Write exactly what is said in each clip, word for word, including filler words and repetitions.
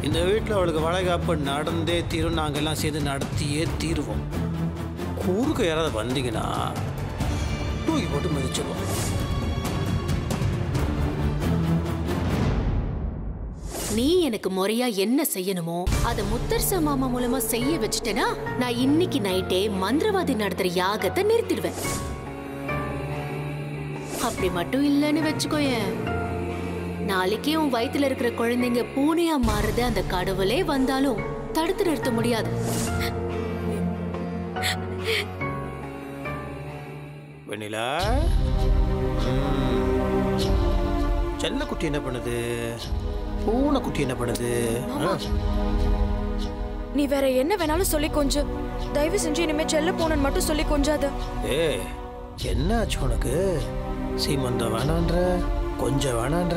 இந்த வீட்டில் அவளுக்கு வளைகாப்பு நடந்தே தீரும். நாங்கள் எல்லாம் சேர்ந்து நடத்தியே தீருவோம். ஊருக்கு யாராவது வந்தீங்கன்னா தூக்கி போட்டு மிதிச்சிடுவோம். நீ எனக்கு முறையா என்ன செய்யணுமோ அத முத்தரச மாமா மூலமா செய்ய வச்சுட்டேனா நான் இன்னைக்கு நைட்டே மந்திரவாதி நடத்துற யாகத்தை நிறுத்திடுவேன். அப்படி மட்டும் இல்லன்னு வச்சுக்கோயேன், நாளைக்கே உன் வயித்துல இருக்கிற குழந்தைங்க பூனையா மாறுறது அந்த கடவுளே வந்தாலும் தடுத்து நிறுத்த முடியாது. வெண்ணிலா, செல்லக்குட்டி என்ன பண்ணுது? பூனைக்குட்டி என்ன பண்ணுது? நீ வேற என்ன வேணாலும் சொல்லி கொஞ்சம் தயவு செஞ்சு இனிமே செல்ல போனன்னு மட்டும் சொல்லி கொஞ்சாத. ஏ, என்ன ஆச்சு உனக்கு? சீமந்தம் வேணான்ற, கொஞ்சம் வேணான்ற,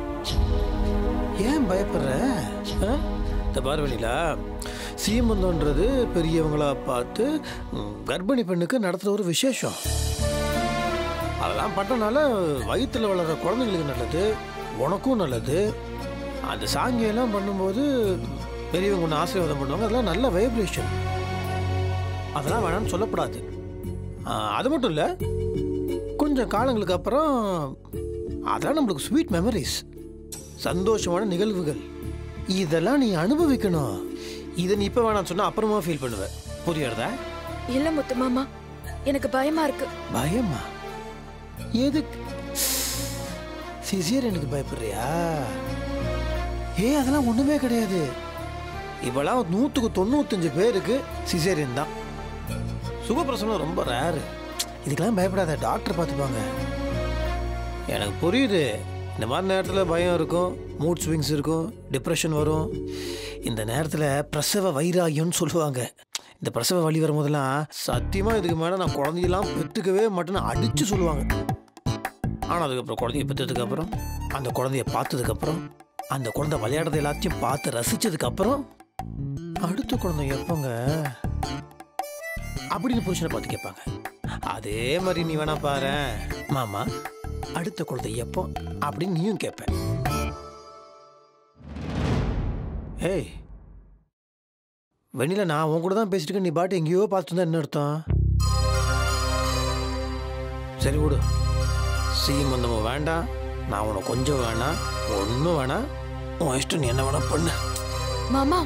ஏன் பயப்படுற? இந்த பார்வனிலா, சீமந்தம்ன்றது பெரியவங்களா பார்த்து கர்ப்பிணி பெண்ணுக்கு நடத்துகிற ஒரு விசேஷம். அதெல்லாம் பண்ணனால வயிற்றுல வளர்கிற குழந்தைங்களுக்கு நல்லது, உனக்கும் நல்லது. அந்த சாங்கியெல்லாம் பண்ணும்போது பெரியவங்க ஒன்று ஆசீர்வாதம் பண்ணுவாங்க. அதெல்லாம் நல்ல வைப்ரேஷன். அதெல்லாம் வேணான்னு சொல்லப்படாது. அது மட்டும் இல்லை, கொஞ்சம் காலங்களுக்கு அப்புறம் அதெல்லாம் நம்மளுக்கு ஸ்வீட் மெமரிஸ், சந்தோஷமான நிகழ்வுகள். இதெல்லாம் நீ அனுபவிக்கணும். இதை நீ இப்போ வேணான்னு சொன்னால் அப்புறமா ஃபீல் பண்ணுவேன். புரியுறதா? இல்லை முத்து மாமா, எனக்கு பயமா இருக்கு. பயமா? எதுக்கு? சிசியர் எனக்கு பயப்படுறியா? ஏ, அதெல்லாம் ஒண்ணுமே கிடையாது. இவெல்லாம் நூற்றுக்கு தொண்ணூத்தஞ்சு பேருக்கு சிசேரியன் தான். சுகப்பிரசவம் ரொம்ப ரேரு. இதுக்கெல்லாம் பயப்படாத, டாக்டர் பார்த்துப்பாங்க. எனக்கு புரியுது, இந்த மாதிரி நேரத்தில் பயம் இருக்கும், மூட் ஸ்விங்ஸ் இருக்கும், டிப்ரெஷன் வரும். இந்த நேரத்தில் பிரசவ வைராகியம்னு சொல்லுவாங்க. இந்த பிரசவ வலி வரும்போதெல்லாம் சத்தியமாக இதுக்கு மேலே நான் குழந்தையெல்லாம் பெற்றுக்கவே மாட்டேன்னு அடித்து சொல்லுவாங்க. ஆனால் அதுக்கப்புறம் குழந்தைய பெற்றதுக்கப்புறம், அந்த குழந்தைய பார்த்ததுக்கப்புறம், அந்த குழந்தை விளையாடுறது எல்லாத்தையும் பார்த்து ரசிச்சதுக்கப்புறம், அடுத்த குழந்தை எப்போங்க அப்படின்னு புருஷனை பார்த்து கேட்பாங்க. அதே மாதிரி நீ வேணா பாரு மாமா, அடுத்த குழந்தை எப்போ அப்படின்னு நீயும் கேட்ப. ஏய் வெண்ணில, நான் உன் கூட தான் பேசிட்டு இருக்கேன், நீ பாட்டு எங்கேயோ பார்த்துட்டு இருந்தா என்ன அர்த்தம்? சரி விடு, சீமந்தமும் வேண்டாம், நான் உனக்கு கொஞ்சம் வேணாம், ஒன்றும் வேணாம், உன் இஷ்டம், நீ என்ன வேணா பண்ணு மாமா.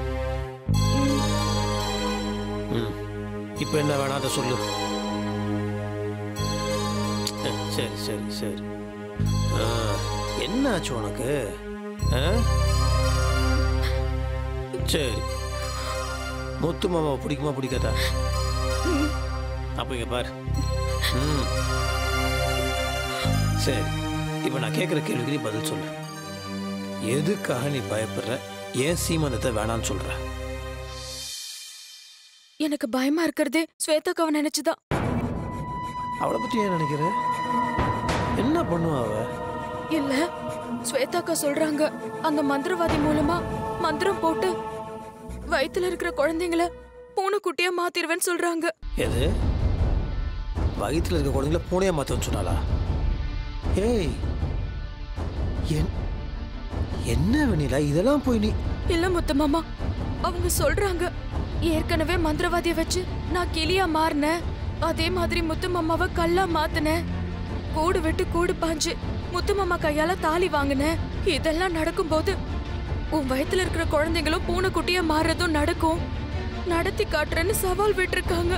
ம், இப்போ என்ன வேணாம் அதை சொல்லு. சரி சரி சரி. என்ன ஆச்சு உனக்கு? சரி, முத்து மாமா பிடிக்குமா பிடிக்காதா? அப்ப இங்க பாரு. ம், சரி, இப்ப நான் கேட்குற கேள்விக்கு நீ பதில் சொல்லு. எதுக்காக நீ பயப்படுற? ஏன் சீமந்தத்தை வேணான்னு சொல்ற? எனக்கு பயமா இருக்கிறதே ஸ்வேதாக்காவை நினைச்சுதான். அவளை பத்தி ஏன் நினைக்கிற? என்ன பண்ணுவா அவ? இல்ல, ஸ்வேதாக்கா சொல்றாங்க அந்த மந்திரவாதி மூலமா மந்திரம் போட்டு வயித்துல இருக்கிற குழந்தைங்களை பூனைக்குட்டியா மாத்திருவேன்னு சொல்றாங்க. எது? வயிற்றுல இருக்க குழந்தைங்கள பூனையா மாத்தன்னு சொன்னாலா? ஏய், என்ன வெண்ணிலா இதெல்லாம் போய் நீ? இல்ல முத்து மாமா, அவங்க சொல்றாங்க ஏற்கனவே மந்திரவாதிய வச்சு நான் கிளியா மாறினேன், அதே மாதிரி முத்து மாமாவை கல்லா மாத்தினேன், கூடு விட்டு கூடு பாஞ்சு முத்து மாமா கையால தாலி வாங்கினேன். இதெல்லாம் நடக்கும் போது உன் வயித்துல இருக்கிற குழந்தைங்களும் பூனைக்குட்டியா மாறுறதும் நடக்கும், நடத்தி காட்டுறேன்னு சவால் விட்டுருக்காங்க.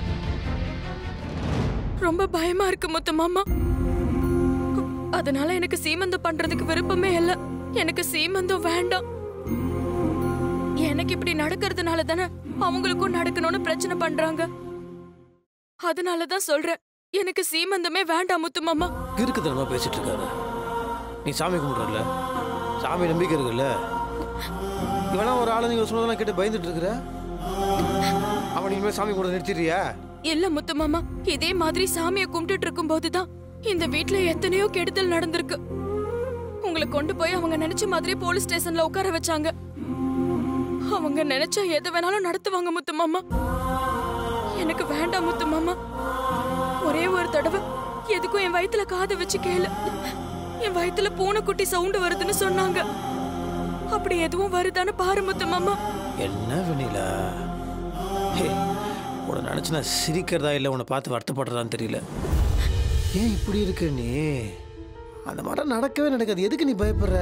ரொம்ப பயமா இருக்கு முத்து மாமா. அதனால எனக்கு சீமந்தம் பண்றதுக்கு விருப்பமே இல்ல. எனக்கு சீமந்தம் வேண்டாம். எனக்கு இப்படி நடக்கிறதுனால தானே அவங்களுக்கும் நடக்கணும்னு பிரச்சனை பண்றாங்க. அதனாலதான் சொல்றேன், எனக்கு சீமந்தமே வேண்டாம் முத்து மாமா. இருக்குதனமா பேசிட்டு இருக்காரு. நீ சாமி கும்பிடுறல, சாமி நம்பிக்கை இருக்குல்ல, இவனா ஒரு ஆளு நீங்க சொன்னதெல்லாம் கேட்டு பயந்துட்டு இருக்கிற. அவன் இனிமே சாமி கூட நிறுத்திடுறியா? இல்ல முத்து மாமா, இதே மாதிரி சாமியை கும்பிட்டு இருக்கும் போதுதான் இந்த வீட்டுல எத்தனையோ கெடுதல் நடந்திருக்கு. உங்களை கொண்டு போய் அவங்க நினைச்ச மாதிரி போலீஸ் ஸ்டேஷன்ல உட்கார வச்சாங்க. அவங்க நினைச்சா எது வேணாலும் நடத்துவாங்க முத்து மாமா. எனக்கு வேண்டாம் முத்து மாமா. ஒரே ஒரு தடவை எதுக்கும் என் வயித்துல காதை வச்சு கேளு. என் வயித்துல பூனைக்குட்டி சவுண்ட் வருதுன்னு சொன்னாங்க. அப்படி எதுவும் வருதான்னு பாரு முத்து மாமா. என்ன வெண்ணிலா, ஹே உன்னை நினச்சி நான் சிரிக்கிறதா இல்லை உன்னை பார்த்து வருத்தப்படுறதான்னு தெரியல. ஏன் இப்படி இருக்க நீ? அந்த மாதிரி நடக்கவே நடக்காது. எதுக்கு நீ பயப்படுற?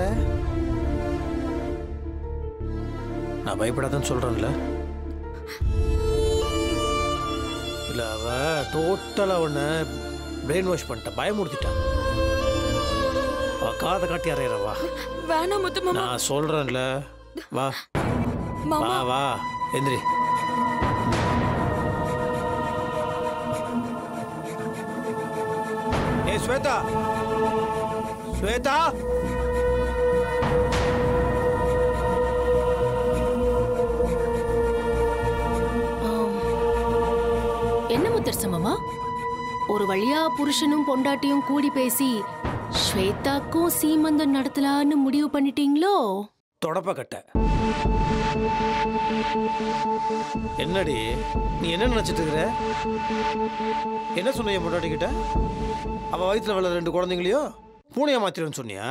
நான் பயப்படாதான்னு சொல்கிறேன்ல. இல்லை அவ டோட்டலாக உன்னை பிரெயின் வாஷ் பண்ணிட்டான், பயமுறுத்திட்டான். அவ காதை காட்டி அறையிறவா. வேணாம் முத்து மாமா. நான் சொல்கிறேன்ல, வா மாமா. வா வா எந்திரி. ஏ ஸ்வேதா, ஸ்வேதா, என்ன முத்தரச மாமா, ஒரு வழியா புருஷனும் பொண்டாட்டியும் கூடி பேசி ஸ்வேதாக்கும் சீமந்தம் நடத்தலான்னு முடிவு பண்ணிட்டீங்களோ? தொடப்ப கட்ட. என்னடி நீ என்ன நினைச்சிட்டு இருக்கிற? என்ன சொன்னிய பொண்டாட்டி கிட்ட? அவ வயிற்றுல வளர ரெண்டு குழந்தைங்களையோ பூனையா மாத்திரன்னு சொன்னியா?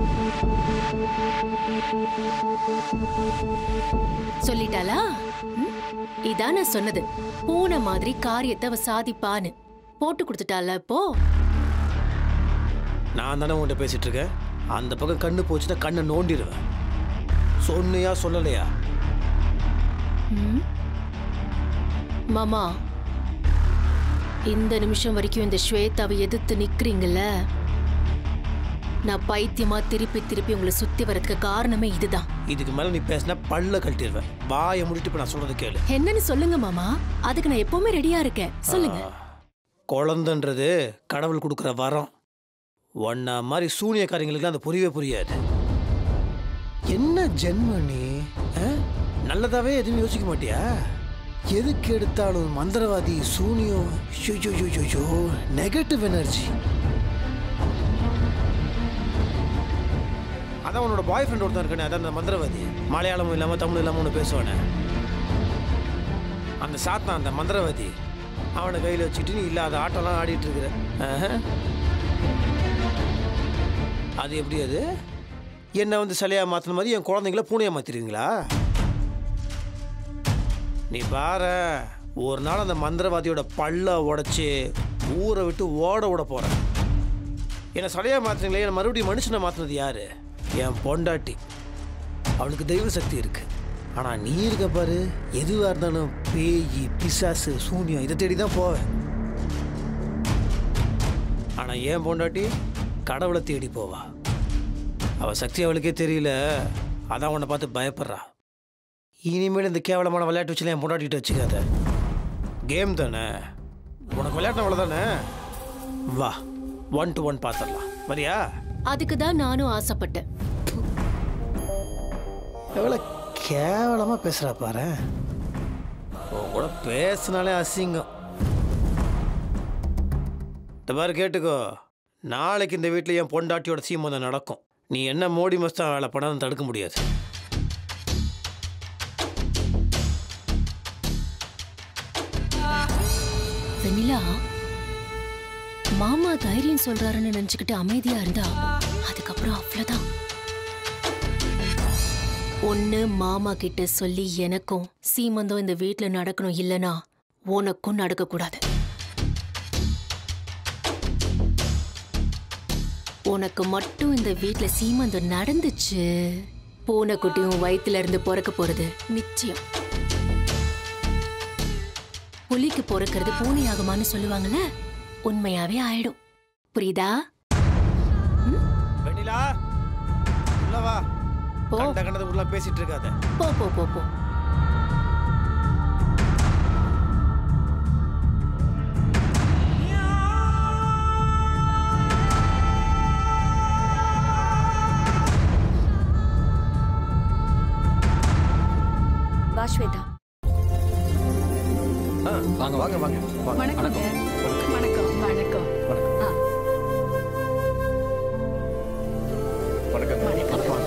சொல்லிட்டாளா? இதான் நான் சொன்னது, பூனை மாதிரி காரியத்தை அவ சாதிப்பான்னு. போட்டு கொடுத்துட்டால இப்போ. நான் தானே உன்கிட்ட பேசிட்டு இருக்கேன். அந்த பக்கம் கண்ணு போச்சுன்னா கண்ணை நோண்டிடுவேன். சொன்னியா சொல்லலையா? மாமா, இந்த நிமிஷம் வரைக்கும் இந்த ஸ்வேதாவை எதிர்த்து நிக்கிறீங்கல்ல, நான் பைத்தியமா திருப்பி திருப்பி உங்களை சுத்தி வரதுக்கு காரணமே இதுதான். இதுக்கு மேல நீ பேசினா பல்ல கழட்டிடுவேன். வாயை முடிட்டு இப்ப நான் சொல்றது கேளு. என்னன்னு சொல்லுங்க மாமா, அதுக்கு நான் எப்பவுமே ரெடியா இருக்கேன். சொல்லுங்க. குழந்தைன்றது கடவுள் கொடுக்குற வரம். ஒன்னா மாதிரி சூனியக்காரங்களுக்கு அந்த புரியவே புரியாது. என்ன ஜென்ம நீ? நல்லதாவே எதுவும் யோசிக்க மாட்டியா? எதுக்கு எடுத்தாலும் மந்திரவாதி, சூனியம், நெகட்டிவ் எனர்ஜி. அதான் உன்னோட பாய் ஃப்ரெண்ட் ஒருத்தன் இருக்கானே, அதான் அந்த மந்திரவாதி. மலையாளமும் இல்லாமல் தமிழ் இல்லாமல் ஒன்று பேசுவானே, அந்த சாத்தான், அந்த மந்திரவாதி. அவனை கையில் வச்சுட்டு நீ இல்லாத ஆட்டம்லாம் ஆடிட்டு இருக்கிற. அது எப்படி? அது என்ன வந்து சிலையா மாற்றின மாதிரி என் குழந்தைங்கள பூனையா மாற்றிடுவீங்களா? நீ பாரு, ஒரு நாள் அந்த மந்திரவாதியோட பல்ல உடைச்சி ஊரை விட்டு ஓட விட போகிறேன். என்னை சிலையா மாற்றினீங்களே, என்னை மறுபடியும் மனுஷனை மாற்றினது யாரு? என் பொண்டாட்டி. அவளுக்கு தெய்வ சக்தி இருக்கு. ஆனால் நீ இருக்க பாரு, எதுவாக இருந்தாலும் பேய், பிசாசு, சூனியம் இதை தேடி தான் போவேன். ஆனால் என் பொண்டாட்டி கடவுளை தேடி போவா. அவள் சக்தி அவளுக்கே தெரியல, அதான் உன்னை பார்த்து பயப்படுறா. இனிமேல் இந்த கேவலமான விளையாட்டு வச்சுலாம் என் பொண்டாட்டிகிட்ட வச்சுக்காத. கேம் தானே, உனக்கு விளையாட்டு அவ்வளோதானே. வா, ஒன் டு ஒன் பார்த்துடலாம். வரியா? அதுக்கு தான் நானும் ஆசைப்பட்டேன். எவ்வளோ கேவலமாக பேசுகிறா பாரு. உன் கூட பேசினாலே அசிங்கம். இந்த மாதிரி கேட்டுக்கோ, நாளைக்கு இந்த வீட்டில் என் பொண்டாட்டியோட சீமந்தம் நடக்கும். நீ என்ன மோடி மஸ்தான் வேலை பண்ணாலும் தடுக்க முடியாது. வெண்ணிலா, மாமா தைரியம் சொல்றாருன்னு நினைச்சுக்கிட்டு அமைதியா இருந்தா அதுக்கப்புறம் அவ்வளவுதான். ஒன்னு மாமா கிட்ட சொல்லி எனக்கும் சீமந்தம் இந்த வீட்டுல நடக்கணும், இல்லனா உனக்கும் நடக்க கூடாது. உனக்கு மட்டும் இந்த வீட்டுல சீமந்தம் நடந்துச்சு, பூனைக்குட்டியும் வயிற்றுல இருந்து பிறக்க போறது நிச்சயம். புலிக்கு பிறக்கிறது பூனை ஆகுமான்னு சொல்லுவாங்கல்ல, உண்மையாவே ஆயிடும். புரியுதா? வெண்ணிலா, உள்ள வா. கண்ட கண்டது உள்ள பேசிட்டு இருக்காத. போ போ போ போ. வா ஸ்வேதா. வாங்க வாங்க வாங்க. வணக்கம் வணக்கம் வணக்கம். வணக்கம்.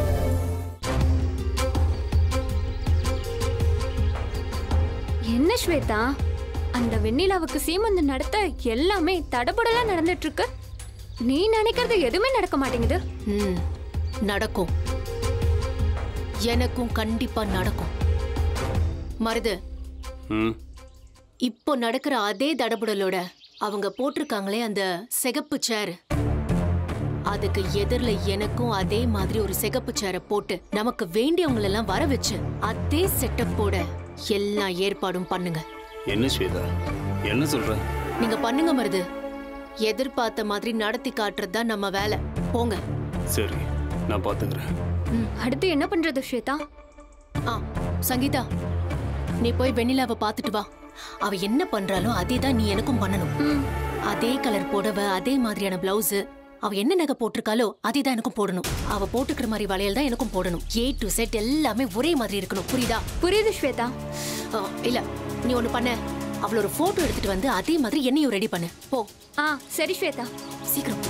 என்ன ஸ்வேதா, அந்த வெண்ணிலாவுக்கு சீமந்தம் நடத்த எல்லாமே தடபுடலா நடந்துட்டு இருக்கு. நீ நினைக்கிறது எதுவுமே நடக்க மாட்டேங்குது. ம், நடக்கும். எனக்கும் கண்டிப்பா நடக்கும். மருது, ம் இப்போ நடக்கிற அதே தடபுடலோட அவங்க போட்டிருக்காங்களே அந்த சிகப்பு சேர், அதுக்கு எதிரில எனக்கும் அதே மாதிரி ஒரு சிகப்பு சேரை போட்டு நமக்கு வேண்டியவங்களெல்லாம் வர வச்சு அதே செட்டப்போட எல்லா ஏற்பாடும் பண்ணுங்க. என்ன ஸ்வேதா, என்ன சொல்ற? நீங்க பண்ணுங்க மருது. எதிர்பார்த்த மாதிரி நடத்தி காட்டுறது தான் நம்ம வேலை. போங்க. சரி, நான் பாத்துக்கிறேன். அடுத்து என்ன பண்றது ஸ்வேதா? ஆ சங்கீதா, நீ போய் வெண்ணிலாவை பார்த்துட்டு வா. அவ என்ன பண்றாளோ அதே தான் நீ எனக்கும் பண்ணணும். அதே கலர் புடவை, அதே மாதிரியான பிளவுஸ், அவ என்ன நகை போட்டிருக்காளோ அதே தான் எனக்கும் போடணும். அவ போட்டுக்கிற மாதிரி வளையல் தான் எனக்கும் போடணும். ஏ டு செட் எல்லாமே ஒரே மாதிரி இருக்கணும். புரியுதா? புரியுது ஸ்வேதா. இல்ல, நீ ஒண்ணு பண்ண, அவளோட போட்டோ எடுத்துட்டு வந்து அதே மாதிரி என்னையும் ரெடி பண்ணு. போ. ஆ சரி ஸ்வேதா, சீக்கிரம்.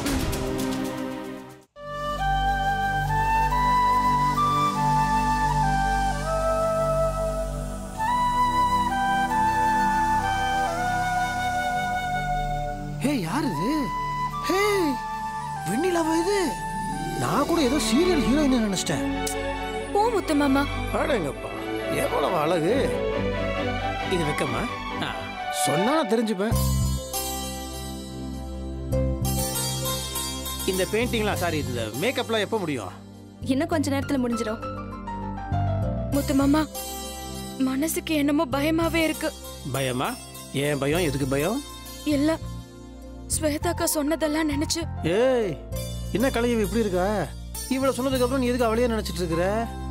ஹே, யார் இது? ஹே, வெண்ணிலாவா இது? நான் கூட ஏதோ சீரியல் ஹீரோயின் நினைச்சிட்டேன். போ முத்து மாமா. அடங்கப்பா, எவ்வளவு அழகு. இது வைக்கம்மா, சொன்னா நான் தெரிஞ்சுப்பேன். இந்த பெயிண்டிங்லாம், சாரி இந்த மேக்கப்லாம் எப்போ முடியும்? இன்னும் கொஞ்ச நேரத்துல முடிஞ்சிடும். முத்து மாமா, மனசுக்கு என்னமோ பயமாவே இருக்கு. பயமா? ஏன் பயம்? எதுக்கு பயம்? இல்ல, ஸ்வேதாக்கா சொன்னதெல்லாம் நினைச்சு. ஏய், என்ன கலையவ இப்படி இருக்கா? இவ்வளவு சொன்னதுக்கு அப்புறம் நீ எதுக்கு அவளையே நினைச்சிட்டு இருக்கிற?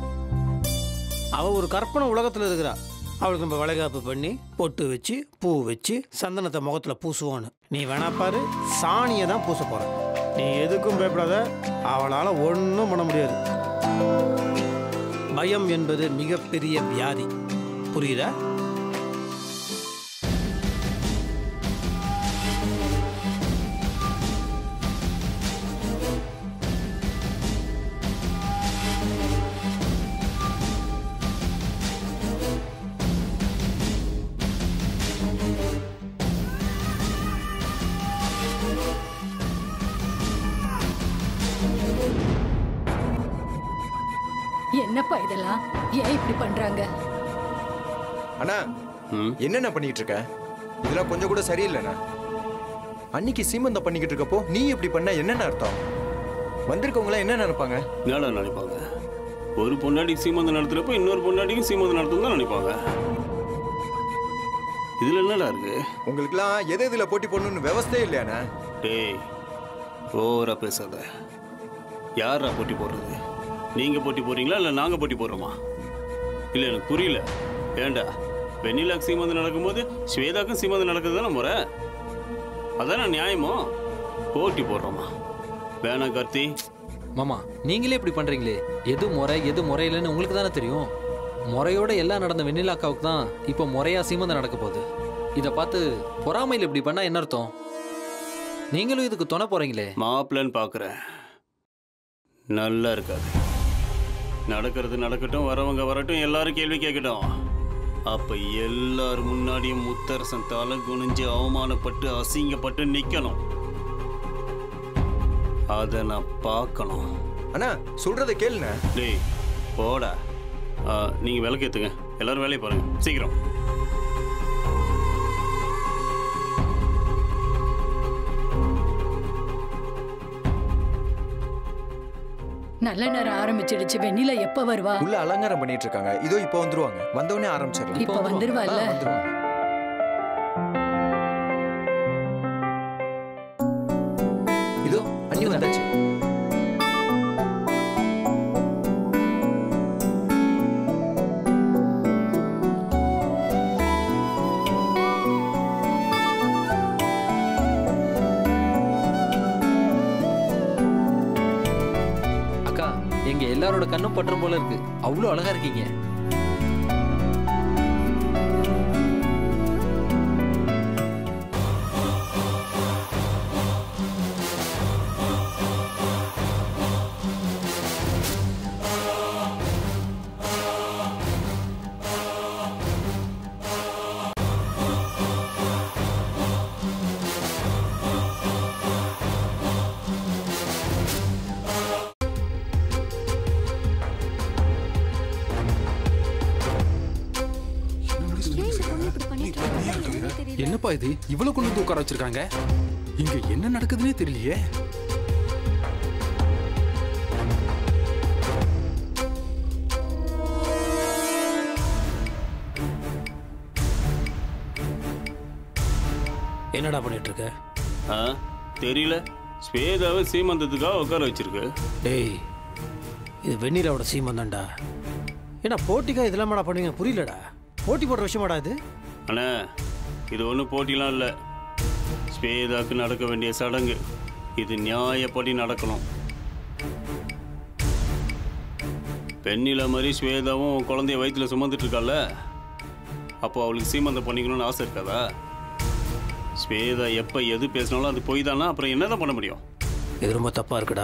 அவ ஒரு கற்பனை உலகத்துல இருக்கிறா. அவளுக்கு நம்ம வளைகாப்பு பண்ணி பொட்டு வச்சு பூ வச்சு சந்தனத்தை முகத்துல பூசுவோன்னு. நீ வேணா பாரு, சாணியை தான் பூச போற. நீ எதுக்கும் பயப்படாத, அவளால ஒன்றும் பண்ண முடியாது. பயம் என்பது மிகப்பெரிய வியாதி. புரியுதா? என்னப்பா இதெல்லாம்? ஏன் இப்படி பண்றாங்க? அண்ணா, என்னென்ன பண்ணிட்டு இருக்க? இதெல்லாம் கொஞ்சம் கூட சரியில்லைண்ணா. அன்னைக்கு சீமந்தம் பண்ணிக்கிட்டு இருக்கப்போ நீ இப்படி பண்ண என்னென்ன அர்த்தம்? வந்திருக்கவங்களாம் என்ன நினைப்பாங்க? என்னடா நினைப்பாங்க? ஒரு பொண்டாடி சீமந்தம் நடத்துறப்போ இன்னொரு பொண்டாடிக்கும் சீமந்தம் நடத்தும் தான் நினைப்பாங்க. இதுல என்னடா இருக்கு? உங்களுக்குலாம் எது இதுல போட்டி போடணும்னு விவசாயே இல்லையாண்ணா? டேய், ஓவரா பேசாத. யாரா போட்டி போடுறது? நீங்க போட்டி போடுறீங்களா இல்ல நாங்க போட்டி போடுறோமா? இல்ல, எனக்கு புரியல. ஏண்டா, வெண்ணிலாக்கு சீமந்தம் நடக்கும்போது ஸ்வேதாக்கும் சீமந்தம் நடக்குது தானே முறை? அதான நியாயமோ? போட்டி போடுறோமா? வேணாம் கார்த்தி. மாமா, நீங்களே இப்படி பண்றீங்களே. எது முறை எது முறையிலன்னு உங்களுக்கு தானே தெரியும். முறையோட எல்லாம் நடந்த வெண்ணிலாக்காவுக்கு தான் இப்போ முறையா சீமந்தம் நடக்க போகுது. இதை பார்த்து பொறாமையில் இப்படி பண்ணா என்ன அர்த்தம்? நீங்களும் இதுக்கு துணை போறீங்களே. மாப்பிள்ளன்னு பார்க்குறேன், நல்லா இருக்காது. நடக்கிறது நடக்கட்டும், வரவங்க வரட்டும், எல்லாரும் கேள்வி கேட்கட்டும். அப்ப எல்லாரும் முன்னாடியும் முத்தரசன் தலை குனிஞ்சு அவமானப்பட்டு அசிங்கப்பட்டு நிக்கணும். அதை நான் பார்க்கணும். அண்ணா, சொல்றதை கேளுண்ணா. டேய் போடா. நீங்க விளக்கு ஏத்துங்க, எல்லாரும் வேலையை பாருங்க சீக்கிரம். நல்ல நேரம் ஆரம்பிச்சிடுச்சு. வெண்ணிலா எப்ப வருவா? உள்ள அலங்காரம் பண்ணிட்டு இருக்காங்க. இதோ இப்போ வந்துருவாங்க. வந்தவொடனே ஆரம்பிச்சிடலாம். இப்ப வந்துருவாள்ல? வந்துருவாங்க. இதோ அண்ணி வந்தாச்சு. எங்க எல்லாரோட கண்ணும் பற்றும் போல இருக்கு. அவ்வளவு அழகா இருக்கீங்க. என்னப்பா இது இவ்வளவு கொண்டு வந்து உட்கார வச்சிருக்காங்க? இங்க என்ன நடக்குதுன்னே தெரியலையே. என்னடா பண்ணிட்டு இருக்க? ஆ தெரியல. ஸ்வேதாவை சீமந்தத்துக்காக உட்கார வச்சிருக்கு. டேய், இது வெண்ணிலாவோட சீமந்தம்டா. ஏன்னா போட்டிக்கா இதெல்லாம் மாடா பண்ணுவீங்க? புரியலடா. போட்டி போடுற விஷயமாடா இது? அண்ணா, இது ஒன்றும் போட்டிலாம் இல்லை. ஸ்வேதாவுக்கு நடக்க வேண்டிய சடங்கு. இது நியாயப்படி நடக்கணும். பெண்ணில மாதிரி ஸ்வேதாவும் குழந்தைய வயிற்றுல சுமந்துட்டு இருக்கால, அப்போ அவளுக்கு சீமந்தம் பண்ணிக்கணும்னு ஆசை இருக்காதா? ஸ்வேதா எப்போ எது பேசினாலும் அது போய் தானா, அப்புறம் என்னதான் பண்ண முடியும்? இது ரொம்ப தப்பா இருக்குடா.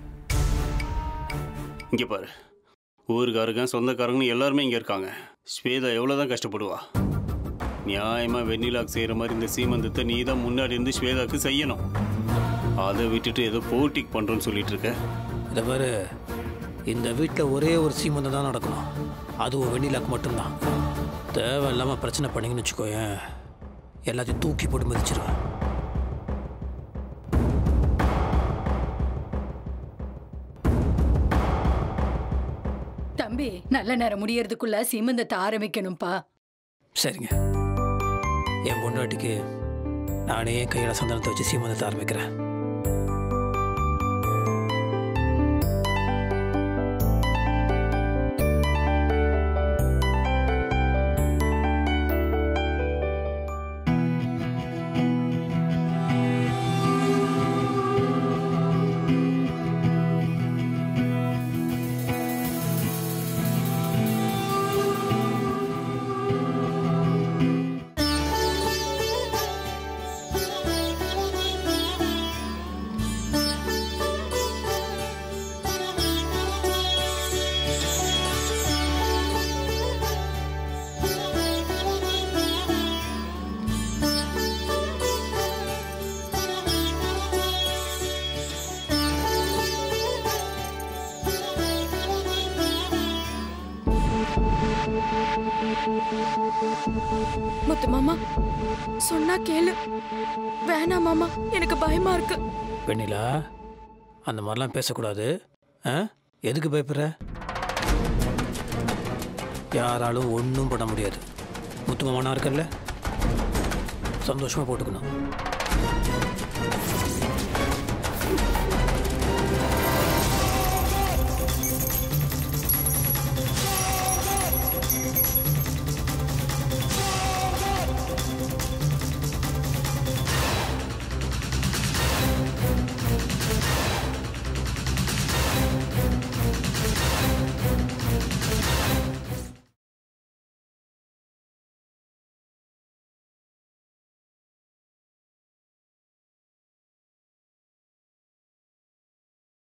இங்கே பாரு, ஊருக்காரங்க சொந்தக்காரங்கன்னு எல்லாருமே இங்கே இருக்காங்க. ஸ்வேதா எவ்வளோதான் கஷ்டப்படுவா. நியாயமாக வெண்ணிலாக்கு செய்கிற மாதிரி இந்த சீமந்தத்தை நீ தான் முன்னாடி இருந்து ஸ்வேதாவுக்கு செய்யணும். அதை விட்டுட்டு ஏதோ போட்டிக்கு பண்ணுறோன்னு சொல்லிட்டு இருக்க. இதை பாரு, இந்த வீட்டில் ஒரே ஒரு சீமந்தம் தான் நடக்கணும். அதுவும் வெண்ணிலாக்கு மட்டும்தான். தேவையில்லாமல் பிரச்சனை பண்ணிங்கன்னு வச்சுக்கோயேன், எல்லாத்தையும் தூக்கி போட்டு மதிச்சிருவேன். தம்பி, நல்ல நேரம் முடியறதுக்குள்ள சீமந்தத்தை ஆரம்பிக்கணும்பா. சரிங்க, என் பொண்டாட்டிக்கு நானே கையில சந்தனத்தை வச்சு சீமந்தத்தை ஆரம்பிக்கிறேன். முத்து மாமா, சொன்னா கேளு. வேணாம் மாமா, எனக்கு பயமா இருக்கு. வெண்ணிலா, அந்த மாதிரிலாம் பேசக்கூடாது. ஆ, எதுக்கு பயப்படுற? யாராலும் ஒன்றும் பண்ண முடியாது. முத்துமாமனா இருக்கல்ல, சந்தோஷமா போட்டுக்கணும்.